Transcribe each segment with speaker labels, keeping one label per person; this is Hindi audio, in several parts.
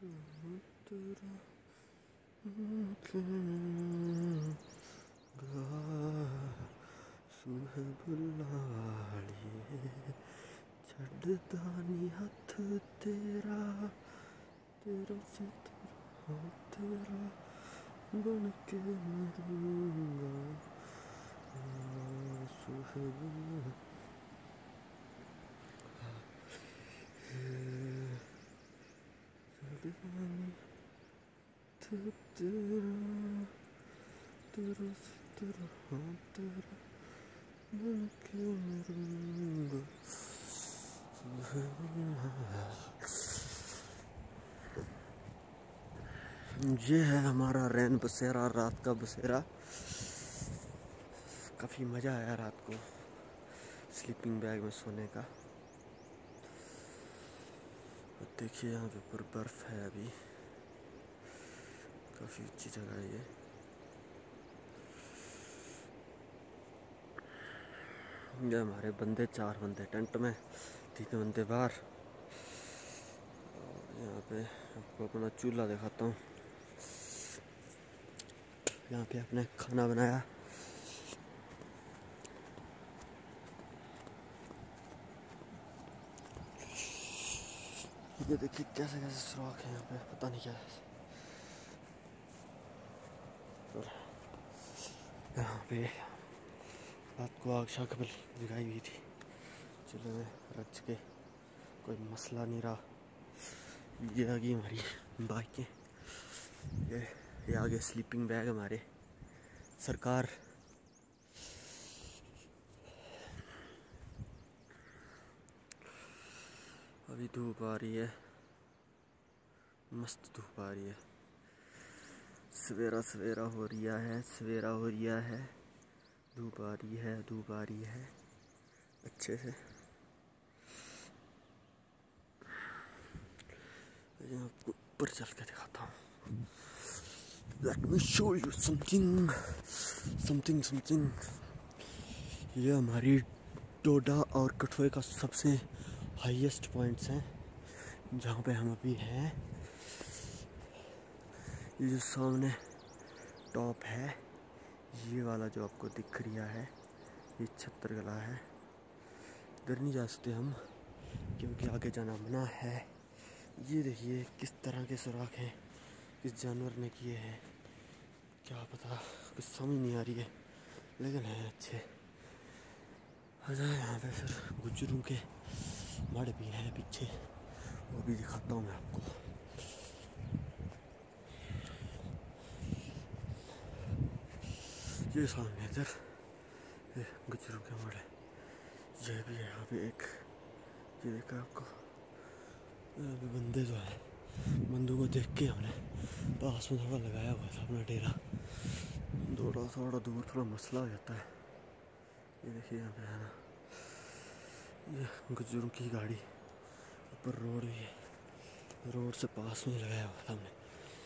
Speaker 1: तेरा सुहेब लालिए छड़दा नी हथ तेरा तेरा सितारा तेरा बन के मरूंगा सुहेब छड़दा नी हथ तेरा तेरा सितारा तेरा बन के मरूंगा। ये है हमारा रैन बसेरा, रात का बसेरा। काफ़ी मज़ा आया रात को स्लीपिंग बैग में सोने का। देखिए यहाँ पे ऊपर बर्फ़ है, अभी काफ़ी अच्छी जगह है ये। ये हमारे बंदे 4 बंदे टेंट में, 3 बंदे बाहर। और यहाँ पे आपको अपना चूल्हा दिखाता हूँ। यहाँ पे अपने खाना बनाया। ये देखिए कैसे कैसे सुराख है यहाँ पे, पता नहीं क्या है। यहाँ पे रात को आग शाग जगाई हुई थी चूल्हे में रच के, कोई मसला नहीं रहा। ये आ गई हमारी बाइकें, ये आगे स्लीपिंग बैग हमारे सरकार। अभी धूप आ रही है, मस्त धूप आ रही है। सवेरा सवेरा हो रिया है, सवेरा हो रिया है। धूप आ रही है, धूप आ रही है अच्छे से। मैं आपको ऊपर चल के दिखाता हूँ। Let me show you something, something, something। ये हमारी डोडा और कठुए का सबसे हाईएस्ट पॉइंट्स हैं, जहाँ पे हम अभी हैं। ये जो सामने टॉप है, ये वाला जो आपको दिख रहा है, ये छत्तरगला है। इधर नहीं जा सकते हम क्योंकि आगे जाना मना है। ये देखिए किस तरह के सुराख हैं, किस जानवर ने किए हैं क्या पता, कुछ समझ नहीं आ रही है, लेकिन है अच्छे। यहाँ पे फिर गुज्जरों के मड़ भी हैं पीछे, वो भी दिखाता हूँ मैं आपको। ये सामने इधर गुज्जरों के मड़ है, ये भी है यहाँ पे एक। ये देखा आपको, यहाँ पे बंदे जो है, बंदों को देख के हमने पास में थोड़ा लगाया हुआ था अपना डेरा। थोड़ा दूर थोड़ा मसला हो जाता है। ये देखिए यहाँ पे है ना, ये गुज्जरों की गाड़ी, ऊपर रोड भी है, रोड से पास में लगाया हुआ था हमने।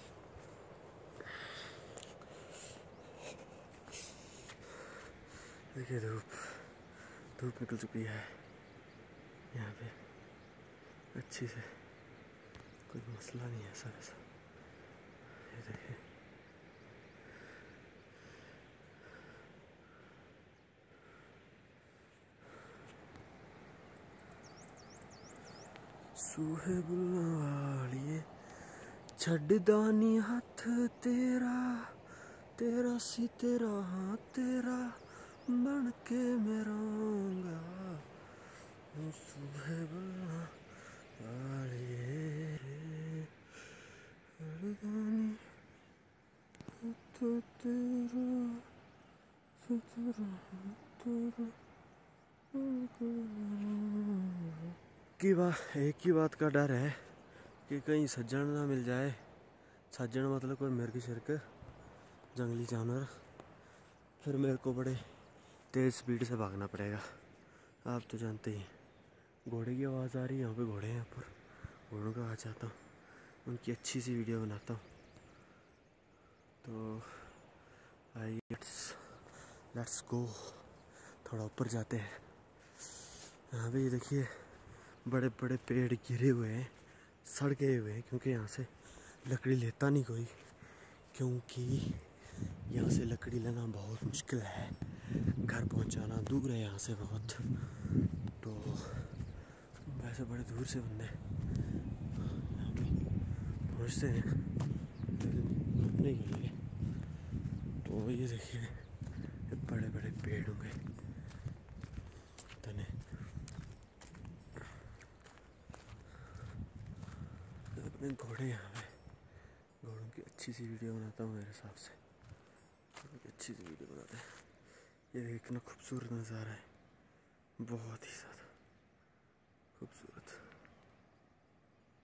Speaker 1: देखिए धूप निकल चुकी है यहाँ पे अच्छी से, कोई मसला नहीं है ऐसा वैसा। ये देखिए सुहेब लालिए छड़दा नी हथ तेरा तेरा सितारा तेरा बन के मरूंगा। सुहेब लालिए छड़दा नी हथ तेरा सितारा तेरा बन के मरूंगा। एक ही बात का डर है कि कहीं सज्जन ना मिल जाए। सज्जन मतलब कोई मिर्ग शिर्क जंगली जानवर, फिर मेरे को बड़े तेज़ स्पीड से भागना पड़ेगा। आप तो जानते ही, घोड़े की आवाज़ आ रही है, यहाँ पे घोड़े हैं यहाँ पर, घोड़ों का आ जाता हूँ, उनकी अच्छी सी वीडियो बनाता हूँ। तो आइए लेट्स गो, थोड़ा ऊपर जाते हैं। यहाँ पे ये देखिए बड़े बड़े पेड़ गिरे हुए हैं, सड़ गए हुए हैं, क्योंकि यहाँ से लकड़ी लेता नहीं कोई, क्योंकि यहाँ से लकड़ी लेना बहुत मुश्किल है, घर पहुँचाना दूर है यहाँ से बहुत। तो वैसे बड़े दूर से बंदे यहाँ पे पहुँचते हैं घूमने के लिए। तो ये देखिए बड़े बड़े पेड़ होंगे तने, अपने घोड़े यहाँ पे, घोड़ों की अच्छी सी वीडियो बनाता हूँ मेरे हिसाब से, अच्छी सी वीडियो बनाते हैं। ये देखना खूबसूरत नज़ारा है, बहुत ही ज़्यादा खूबसूरत।